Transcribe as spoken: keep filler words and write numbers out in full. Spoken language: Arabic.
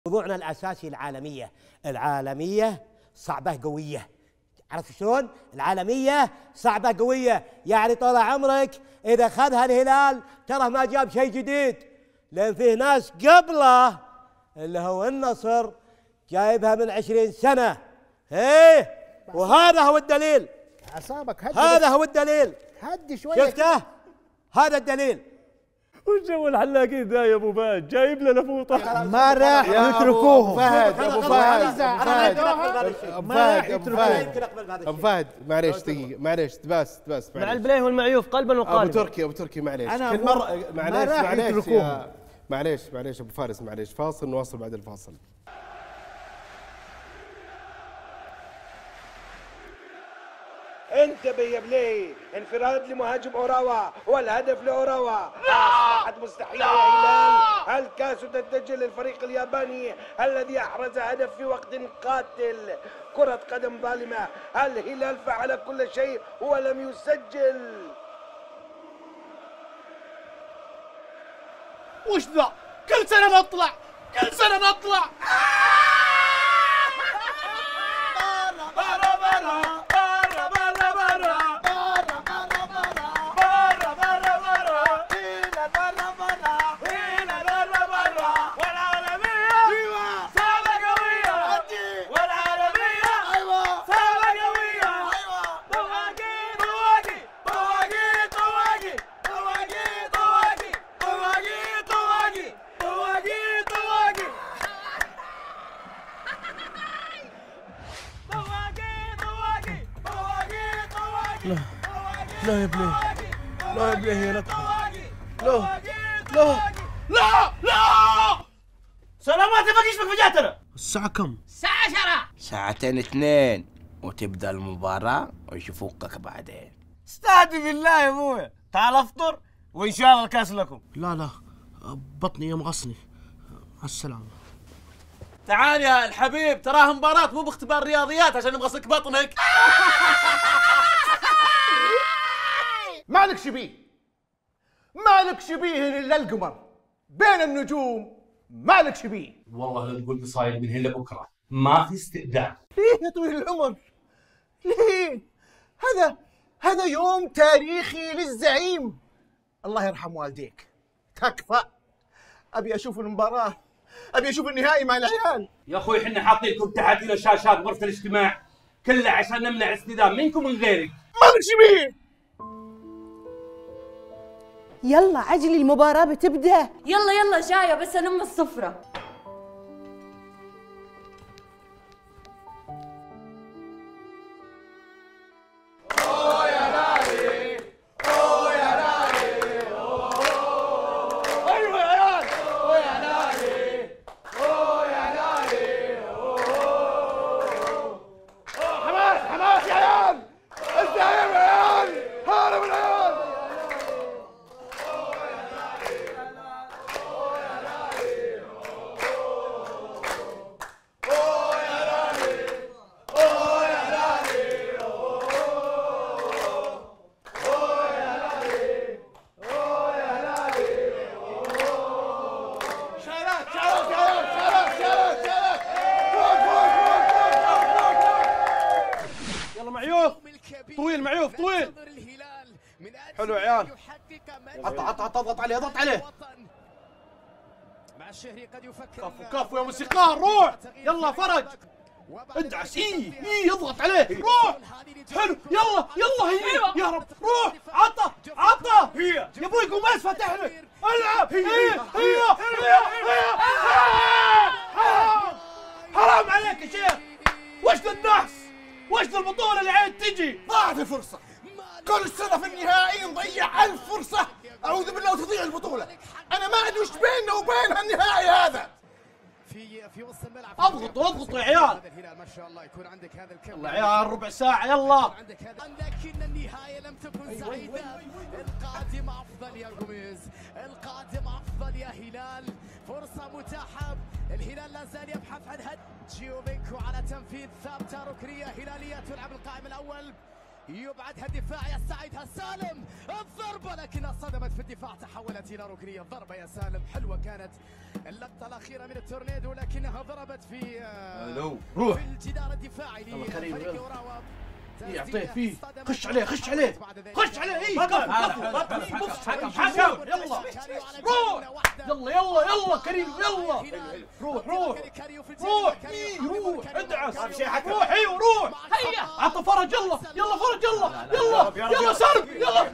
موضوعنا الأساسي العالمية. العالمية صعبة قوية، عرفت شلون؟ العالمية صعبة قوية، يعني طال عمرك إذا خذها الهلال ترى ما جاب شيء جديد، لأن فيه ناس قبله اللي هو النصر جايبها من عشرين سنة. إيه، وهذا هو الدليل. أعصابك هدي، هذا هو الدليل. هدي شوية. شفته؟ هذا الدليل. وش جو الحلاقين ذا يا ابو فهد؟ جايب لنا فوطه. ما راح يتركوهم. فهد ابو فهد فهد ما راح يتركوهم. ابو فهد معليش دقيقه، معليش بس بس مع البليه والمعيوف قلبا وقالبا. ابو تركي ابو تركي معليش أنا كل مره معليش راح معليش يتركوهم. معليش معليش ابو فارس معليش، فاصل نواصل بعد الفاصل. انتبه يا بلي، انفراد لمهاجم اوراوا والهدف لاوراوا. اصبحت مستحيله يا هلال، الكاس تتجه للفريق الياباني الذي احرز هدف في وقت قاتل. كرة قدم ظالمة، الهلال فعل كل شيء ولم يسجل. وش ذا؟ كل سنه نطلع، كل سنه نطلع. لا لا يا بليه، لا يا بليه، لا تخاف. لا لا لا لا سلامات يا فقيش بك. الساعة كم؟ الساعة عشرة. ساعتين اثنين وتبدأ المباراة ويشوفوك بعدين. استهدي بالله يا ابويا، تعال افطر وان شاء الله الكاس لكم. لا لا بطني يمغصني. مع السلامة. تعال يا الحبيب، تراها مباراة مو باختبار رياضيات عشان نبغصك بطنك. مالك شبيه، مالك شبيه الا القمر بين النجوم، مالك شبيه. والله لا تقول لي صاير من هنا بكره، ما في استئذان. ليه يا طويل العمر؟ ليه؟ هذا هذا يوم تاريخي للزعيم. الله يرحم والديك. تكفى، ابي اشوف المباراة، ابي اشوف النهائي مع العيال. يا اخوي احنا حاطين لكم تحدي الشاشات غرفه الاجتماع كله عشان نمنع اصطدام منكم ومن غيرك. مالك شبيه؟ يلا عجلي المباراة بتبدأ. يلا يلا جاية بس أنم الصفرة. أوه يا نادي، أوه يا نادي، أوه. أيوة يا عيال، أوه يا نادي، أوه يا نادي، أوه. حماس حماس يا عيال، الزعيم يا عيال، هارب العيال. طويل معيوف طويل. حلو يا عيال. حط حط حط اضغط عليه اضغط عليه. كفو كفو يا موسيقار، روح يلا فرج ادعس. اي اي اضغط عليه روح. حلو يلا يلا هي يا رب روح. عطه عطه هي يا ابوي قوم بس فتح لك العب. هي هي هي هي حرام حرام عليك يا شيخ. وش ذا النحس؟ وش ذا البطولة اللي عاد تجي؟ ضاعت الفرصة، كل سنة في النهائي نضيع ألف فرصة، أعوذ بالله وتضيع البطولة. أنا ما أدري وش بيننا وبينها النهائي هذا. في في وسط الملعب اضغطوا اضغطوا يا عيال. الهلال ما شاء الله يكون عندك هذا الكم. يلا عيال ربع ساعة يلا. لكن النهاية لم تكن سعيدة. القادم أفضل يا جوميز، القادم أفضل يا هلال. فرصة متاحة، الهلال لا زال يبحث عن هد. جيوبينكو على تنفيذ ثابتة ركنية هلالية تلعب القائم الأول. يبعدها الدفاع يستعيدها سالم، الضربة لكنها صدمت في الدفاع تحولت إلى ركنية. الضربة يا سالم حلوة كانت اللقطة الأخيرة من التورنيدو لكنها ضربت في الو روح في الجدار الدفاعي لفريق اوراوا. يعطيه فيه، خش عليه خش عليه خش عليه. اي بطل حكم حكم يلا روح يلا يلا يلا كريم يلا روح روح روح إيه روح ادعس روح ايوه روح هيا عطى فرج يلا يلا فرج يلا يلا يلا سرب يلا.